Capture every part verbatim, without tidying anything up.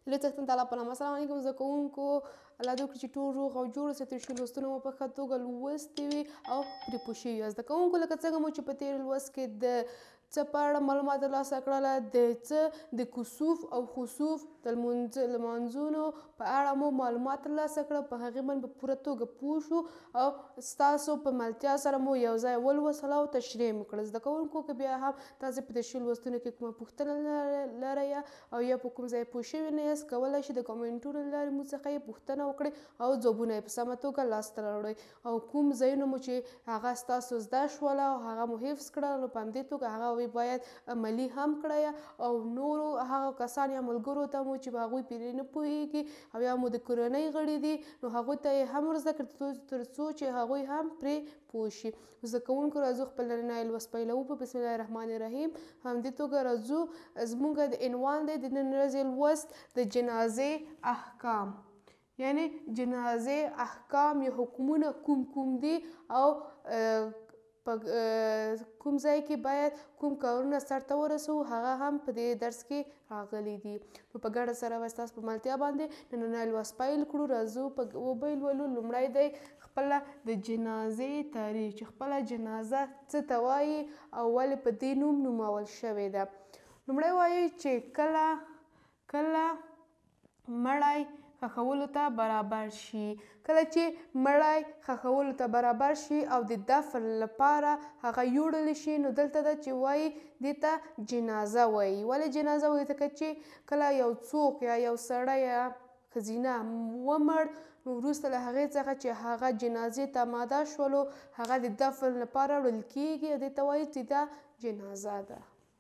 لوی څښتن تعالی په نامه. السلام علیکم زده کوونکو. الله دې وکړي چې ټول روغ او جوړ اوسئ، تېر شوي لوستونه مو په ښه توګه لوستي وي او پرې پوه شوي یاست. زده کوونکو لکه څنګه مو چې په تېر لوست کې د څه په اړه معلومات ترلاسه کړله، د څه د کسوف او خسوف د لمانځونو په اړه مو معلومات ترلاسه کړل، په هغې باندې په پوره توګه پوه شو او ستاسو په ملتیا سره مو یو ځای ولوستل او تشریح مو کړل. زده کوونکو که بیا هم تاسې په تېر شوي لوستونو کې کومه پوښتنه لرئ او یا په کوم ځای پوه شوي نه یاست، کولی شئ د کمنټونو له لارې موږ څخه یې پوښتنه وکړئ او ځوابونه یې په سمه توګه لاسته راوړئ. او کوم ځایونه مو چې هغه ستاسو زده شول او هغه مو حفظ کړل، نو په همدې توګه هغه باید عملي هم کړئ او نورو هغه کسان یا ملګرو ته مو چې هغوی پرې نه پوهېږي او یا مو د کورنۍ غړي دي، نو هغوی ته یې هم ور زده کړئ تر څو چې هغوی هم پرې پوه شي. زده کوونکو راځو خپل نننی لوست پیلوو په بسم الله الرحمن الرحیم. همدې توګه راځو زموږ د عنوان دی د نن ورځې لوست د جنازې احکام، یعنی جنازې احکام یا حکمونه کوم کوم دي او په کوم ځای کې باید کوم کارونه سرته ورسوو، هغه هم په دې درس کې راغلي دي. نو په ګډه سره به ستاسو په ملتیا باندې نننی لوست پیل کړو. راځو په وبه لولو. لومړی دی خپله د جنازې تعریف، چې خپله جنازه څه ته وایي او ولې په دې نوم نومول شوې ده. لومړی وایي چې کله کله مړی ښخولو ته برابر شي. کله چې مړی ښخولو ته برابر شي او د دفن لپاره هغه یوړل شي، نو دلته ده چې وایي دې ته جنازه وایي. ولې جنازه وایي؟ ځکه چې کله یو څوک یا یو سړی یا ښځینه ومړ، نو وروسته له هغې څخه چې هغه جنازې ته آماده شولو، هغه د دفن لپاره وړل کېږي او دې ته وایي چې دا جنازه ده.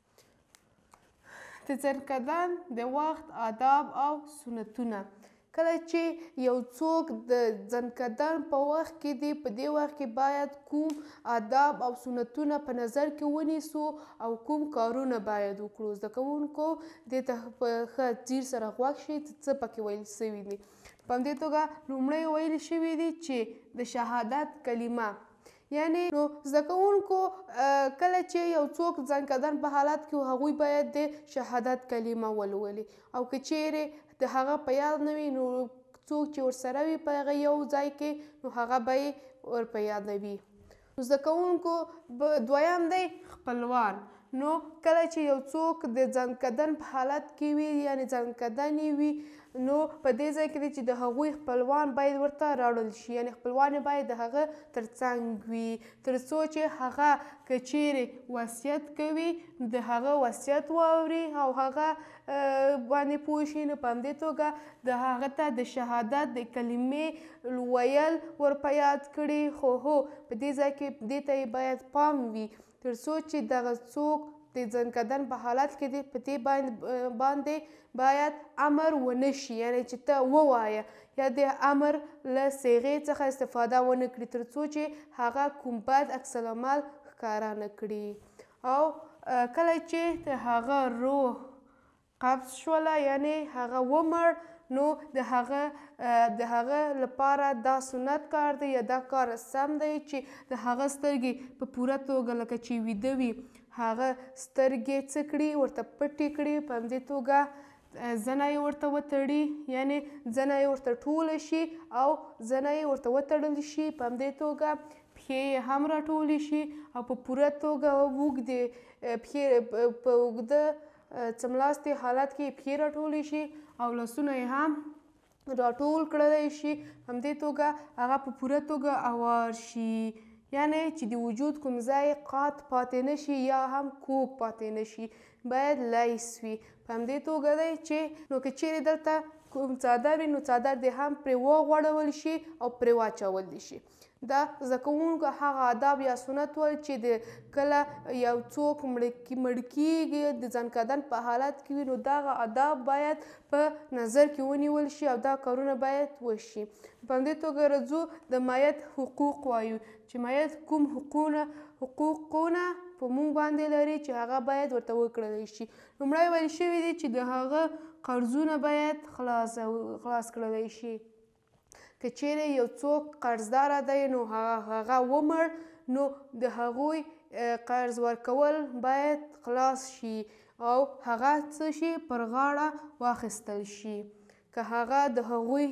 د ځنکدن د وخت آداب او سنتونه. کله چې یو څوک د ځنکدن په وخت کې دی، په دې وخت کې باید کوم آداب او سنتونه په نظر کې ونیسو او کوم کارونه باید وکړو. زده کوونکو دې ته په ښه ځیر سره غوږ شئ څه پکې ویل سوي دي. په همدې توګه لومړی ویل شوي دي چې د شهادت کلمه، یعنی نو زده کوونکو کله چې یو څوک ځنکدن په حالت کې هغوی باید د شهادت کلمه ولولي، او که چیرې د هغه په یاد نه وي، نو څوک چې ورسره وي په هغه یو ځای کې، نو هغه به یې ور په یادوي. زده کوونکو دویم دی خپلوان. نو کله چې یو څوک د ځنکدن په حالت کې وي، یعنې ځنکدن یې وي، نو په دې ځای کې دی چې د هغوی خپلوان باید ورته راوړل شي، یعنې خپلوان یې باید د هغه تر څنګ وي، تر څو چې هغه که چیرې وصیت کوي د هغه وصیت واوري او هغه باندې پوه شي. نو په همدې توګه د هغه ته د شهادت د کلمې ویل ور په یاد کړي. خو هو په دې ځای کې دې ته یې باید پام وي تر څو چې دغه څوک د ځنکدن په حالت کې دی، په دې باندې باید امر ونه شي، یعنې چې ته ووایه یا د امر له صیغې څخه استفاده ونه کړي، تر څو چې هغه کوم بد عکس العمل ښکاره نه کړي. او کله چې د هغه روح قبض شوله، یعنې هغه ومړ، نو د هغه د هغه لپاره دا سنت کار دی یا دا کار سم دی چې د هغه سترګې په پوره توګه لکه چې ویده وي، هغه سترګې څه کړي ورته پټې کړي، په همدې توګه زنه یې ورته وتړي، یعنې زنه یې ورته ټوله شي او زنه یې ورته وتړل شي. په همدې توګه پښې یې هم راټولې شي او په پوره توګه اوږدې پښې په اوږده څملاستې حالت کې پښې راټولې شي او لاسونه یې هم راټول کړلی شي. په همدې توګه هغه په پوره توګه اوار شي، یعنې چې د وجود کوم ځای قات پاتې نه شي یا هم کوږ پاتې نه شي، باید لیس وي. په همدې توګه دی چې نو که چیرې دلته کوم څادر وي، نو څادر دې هم پرې وغوړول شي او پرې واچول دي شي. دا زده کوونکو هغه آداب یا سنت ول چې د کله یو څوک مړ کېږي د ځنکدن په حالت کې وي، نو دغه آداب باید په نظر کې ونیول شي او دا کارونه باید وشي. په همدې توګه راځو د میت حقوق وایو، چې میت کوم حقونه حقوقونه په موږ باندې لري چې هغه باید ورته وکړلی شي. لومړی ویل شوي دي چې د هغه قرضونه باید خلاص خلاص کړلی شي. که چیرې یو څوک قرضداره دی، نو هغه ومړ، نو د هغوی قرض ورکول باید خلاص شي او هغه څه شي پر غاړه واخیستل شي. که هغه د هغوی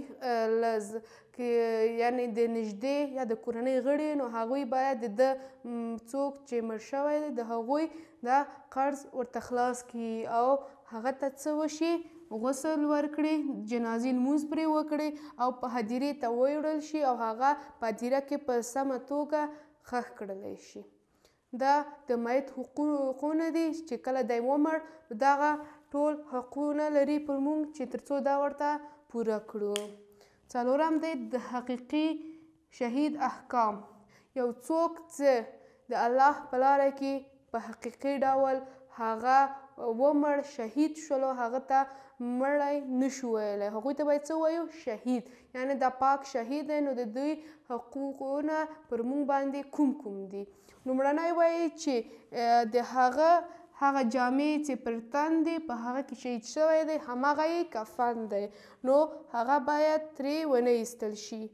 یعنې د نږدې یا د کورنۍ غړي نو هغوی باید د ده څوک چې مړ شوی دی د هغوی دا قرض ورته خلاص کړي او هغه ته څه وشي غسل ورکړي، جنازې لمونځ پرې وکړي او په هدیرې ته ویوړل شي او هغه په هدیره کې په سمه توګه ښخ کړلی شي. دا د میت حقونه دي چې کله دی ومړ نو دغه ټول حقونه لري پر موږ چې تر څو دا ورته پوره کړو. څلورم دی د حقیقي شهید احکام. یو څوک چې د الله په لاره کې په حقیقي ډول هغه ومړ شهید شولو هغه ته مړی نشو ویلی، هغوی ته باید څه ووایو شهید، یعنې دا پاک شهید دی. نو د دوی حقوقونه پر موږ باندې کوم کوم دي؟ لومړنی وایي چې د هغه هغه جامې چې پر تن دي په هغه کې شهید شوی دی هماغه یې کفن دی، نو هغه باید ترې ونه ایستل شي.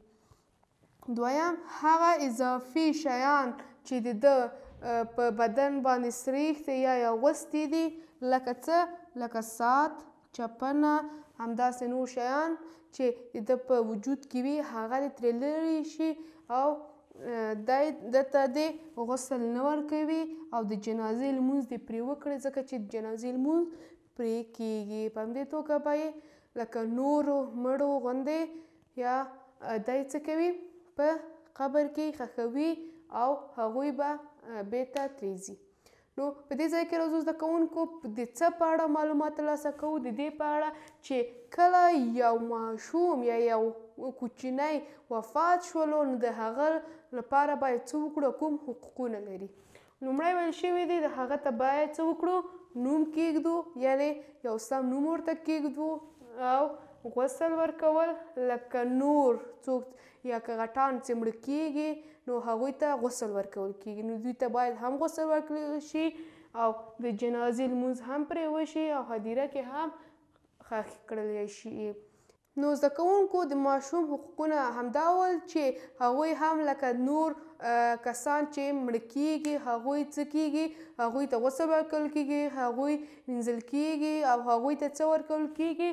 دویم هغه اضافي شیان چې د ده په بدن باندې سریښتې یا یې اغوستي دي لکه څه لکه ساعت، چپنه، همداسې نور شیان چې د ده په وجود کې وي هغه دې ترې لرې شي او دی ده ته دې غسل نه ورکوي او د جنازې لمونځ دې پرې وکړي ځکه چې جنازې لمونځ پرې کیږي. په همدې توګه به یې لکه نورو مړو غوندې یا دی څه کوي په قبر کې ښخوي او هغوی به بېرته ترې ځي. نو په دې ځای کې راځو زده کوونکو د څه په اړه معلومات ترلاسه کوو؟ د دې په اړه چې کله یو ماشوم یا یو کوچنی وفات شولو نو د هغه لپاره باید څه وکړو، کوم حقوقونه لري. لومړی ویل شوي دي د هغه ته باید څه وکړو، نوم کیږدو، یعنې یو سم نوم ورته کیږدو او غسل ورکول لکه نور څوک یا که غټان چې مړه کیږي نو هغوی ته غسل ورکول کیږي، نو دوی ته باید هم غسل ورکړل شي او د جنازې لمونځ هم پرې وشي او هدیره کې هم ښخ کړلی شي. نو زده کوونکو د ماشوم حقوقونه همدا ول چې هغوی هم لکه نور کسان چې مړه کیږي هغوی څه کیږي، هغوی ته غسل ورکول کیږي، هغوی مینځل کیږي او هغوی ته څه ورکول کیږي،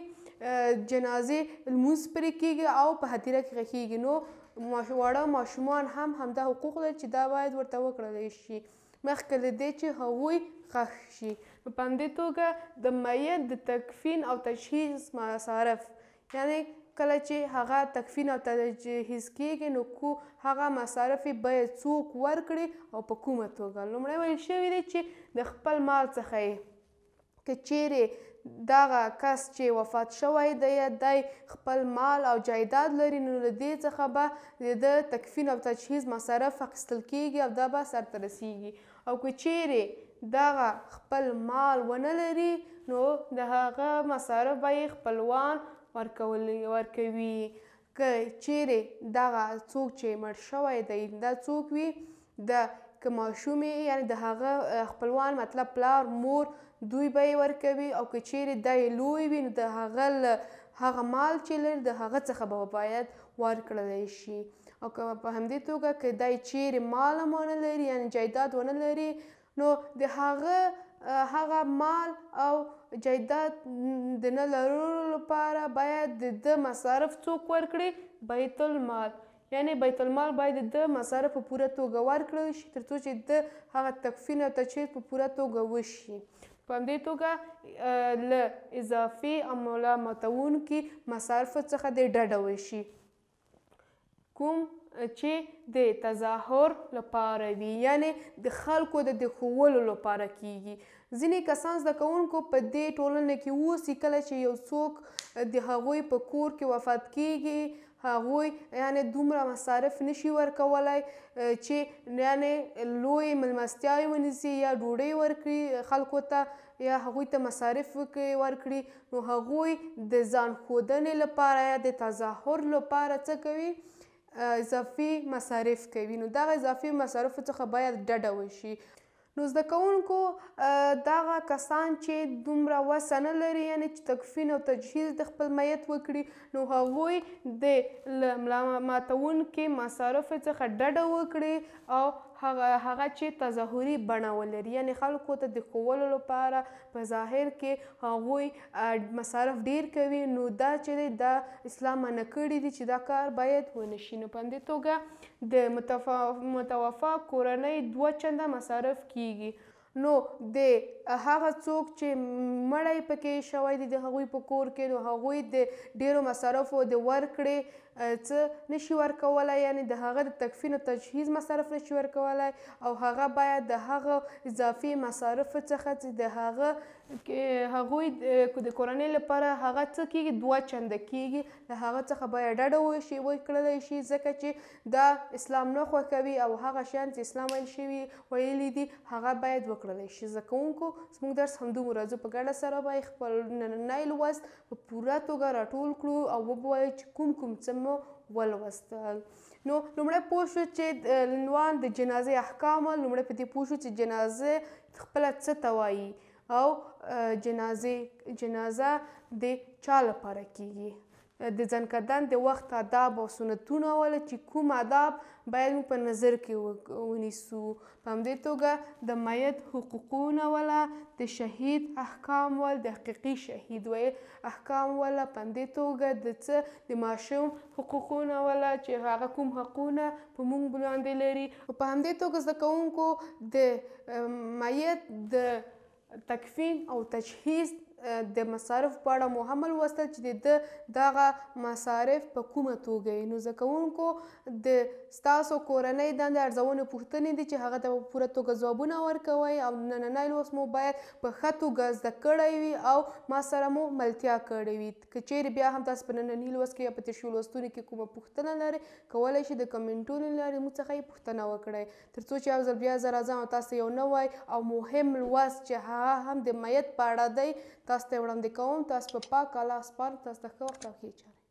جنازې لمونځ پرې کیږي او په هدیره کې ښخیږي. نو واړه ماشومان هم همدا حقوق لري چې دا باید ورته وکړلی شي مخکې له دې چې هغوی ښخ شي. نو په همدې توګه د میت د تکفین او تجهیز مصارف، یعنې کله چې هغه تکفین او تجهیز کیږي نو کو هغه مصارف یې باید څوک ورکړي او په کومه توګه. لومړی ویل شوي دی چې د خپل مال څخه یې که چیرې دغه کس چې وفات شوی دی یا دی خپل مال او جایداد لري نو له دې څخه به د ده تکفین او تجهیز مصارف اخیستل کیږي او دا به سرته رسیږي. او که چیرې دغه خپل مال ونه لري نو د هغه مصارف به یې خپلوان ورکوي. که چیرې دغه څوک چې مړ شوی دی دا څوک وي د که ماشوم یعنې د هغه خپلوان مطلب پلار مور دوی به یې ورکوي او که چیرې دی لوی وي نو د هغه هغه مال چې لري د هغه څخه به باید ورکړلی شي. او که په همدې توګه که دی چیرې مال هم ونه لري یعنې جایداد ونه لري نو د هغه هغه مال او جایداد د نه لرلو لپاره باید د ده مصارف څوک ورکړي؟ بیت المال، یعنې بیت المال باید د ده مصارف په پوره توګه ورکړل شي تر څو چې د هغه تکفین او تجهیز په پوره توګه وشي. په همدې توګه له اضافي او ملامتوونکي مصارفو څخه دې ډډه وشي کوم چې د تظاهر لپاره وي، یعنې د خلکو د د ښوولو لپاره کیږي. ځینې کسان زده کوونکو په دې ټولنه کې اوسي کله چې یو څوک د هغوی په کور کې وفات کیږي هغوی یعنې دومره مصارف نشي ورکولی چې یعنې لوی مېلمستیاوې ونیسي یا ډوډۍ ورکړي خلکو ته یا هغوی ته مصارف ورکړي، نو هغوی د ځان ښودنې لپاره یا د تظاهر لپاره څه کوي؟ اضافي مصارف کوي. نو دغه اضافي مصارفو څخه باید ډډه وشي. نو زده کوونکو دغه کسان چې دومره وسه نه لري یعنې چې تکفین او تجهیز د خپل میت وکړي نو هغوی د له ملامتوونکي مصارفو څخه ډډه وکړي او هغه هغه چې تظاهري بڼه ولري، یعنې خلکو ته د ښودلو لپاره په ظاهر کې هغوی مصارف ډیر کوي، نو دا چې دی دا اسلام منع کړي دي چې دا کار باید ونه شي. نو په همدې توګه د متوفا کورنۍ دوه چنده مصارف کیږي. نو د هغه څوک چې مړی پکې شوی دی د هغوی په کور کې، نو هغوی د ډیرو مصارفو د ورکړې څه نشي ورکولی، یعنې د هغه د تکفین او تجهیز مصارف نشي ورکولی، او هغه باید د هغه اضافي مصارفو څخه چې د هغه هغوی د کورنۍ لپاره هغه څه کیږي دوه چنده کیږي، له هغه څخه باید ډډه وشي وکړلی شي، ځکه چې دا اسلام نه خوښوي او هغه شیان چې اسلام ویل شوي ویلي دي هغه باید وکړلی شي. زده کوونکو زموږ درس همدومره، زه په ګډه سره باید خپل نننی لوست په پوره توګه راټول کړو او وبوایو چې کوم کوم څه مو ولوستل. نو لومړی پوه شو چې عنوان د جنازې احکام، لومړی په دې پوه شو چې جنازه خپله څه ته وایي او جنازې جنازه د چا لپاره کیږي، د ځنکدن د وخت آداب او سنتونه ول چې کوم آداب باید موږ په نظر کې ونیسو. په همدې توګه د میت حقوقونه وله، د شهید احکام ول، د حقیقي شهید ویل احکام وله، په همدې توګه د څه د ماشوم حقوقونه وله چې هغه کوم حقونه په موږ باندې لري. په همدې توګه زده کوونکو د میت د تکفین او تجهیز د مصارف په اړه مو هم ولوستل چې د ده دغه مصارف په کومه توګه وي. نو زده کوونکو د ستاسو کورنۍ دندې ارزونې پوښتنې دي چې هغه ته په پوره توګه ځوابونه ورکوئ، او نننی لوست مو باید په ښه توګه زده کړی وي او ما سره مو ملتیا کړې وي. که چیرې بیا هم تاسو په ننني لوست کې یا په تېر شوي لوستونو کې کومه پوښتنه لرئ، کولی شئ د کمنټونو له لارې موږ څخه یې پوښتنه وکړئ، تر څو چې یو ځل بیا زه راځم او تاسو ته یو نوی او مهم لوست چې هغه هم د میت په اړه دی تاسو ته یې وړاندې کوم. تاسو په پاک الله سپارم، تاسو ته ښه وخت او ښې چارې.